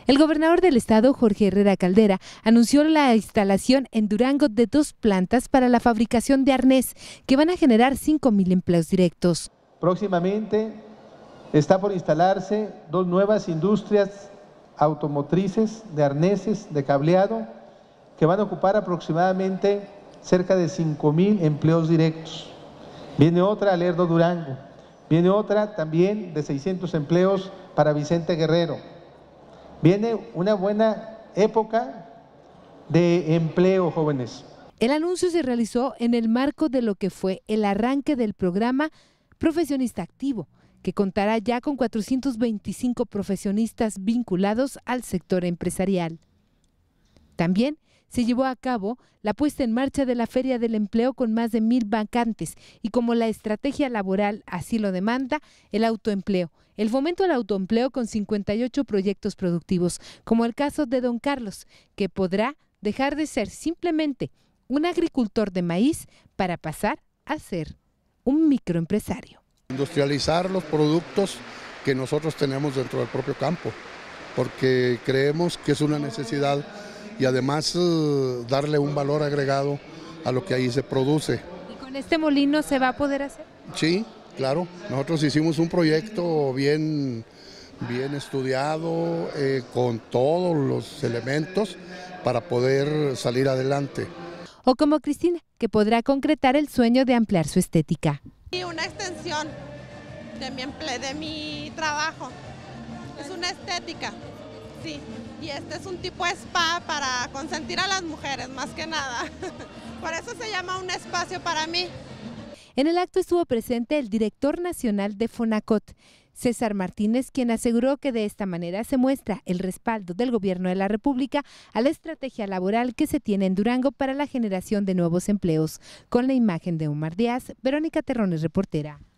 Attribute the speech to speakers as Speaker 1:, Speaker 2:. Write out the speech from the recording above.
Speaker 1: El gobernador del estado, Jorge Herrera Caldera, anunció la instalación en Durango de 2 plantas para la fabricación de arnés que van a generar 5,000 empleos directos.
Speaker 2: Próximamente está por instalarse 2 nuevas industrias automotrices de arneses de cableado que van a ocupar aproximadamente cerca de 5,000 empleos directos. Viene otra a Lerdo, Durango. Viene otra también de 600 empleos para Vicente Guerrero. Viene una buena época de empleo, jóvenes.
Speaker 1: El anuncio se realizó en el marco de lo que fue el arranque del programa Profesionista Activo, que contará ya con 425 profesionistas vinculados al sector empresarial. También se llevó a cabo la puesta en marcha de la Feria del Empleo con más de 1,000 vacantes y, como la estrategia laboral así lo demanda, el autoempleo. El fomento al autoempleo con 58 proyectos productivos, como el caso de don Carlos, que podrá dejar de ser simplemente un agricultor de maíz para pasar a ser un microempresario.
Speaker 3: Industrializar los productos que nosotros tenemos dentro del propio campo, porque creemos que es una necesidad y además darle un valor agregado a lo que ahí se produce.
Speaker 1: ¿Y con este molino se va a poder hacer?
Speaker 3: Sí, claro. Nosotros hicimos un proyecto bien estudiado, con todos los elementos para poder salir adelante.
Speaker 1: O como Cristina, que podrá concretar el sueño de ampliar su estética.
Speaker 4: Y una extensión de mi trabajo, es una estética, sí, y este es un tipo de spa para consentir a las mujeres, más que nada, por eso se llama un espacio para mí.
Speaker 1: En el acto estuvo presente el director nacional de Fonacot, César Martínez, quien aseguró que de esta manera se muestra el respaldo del gobierno de la República a la estrategia laboral que se tiene en Durango para la generación de nuevos empleos. Con la imagen de Omar Díaz, Verónica Terrones, reportera.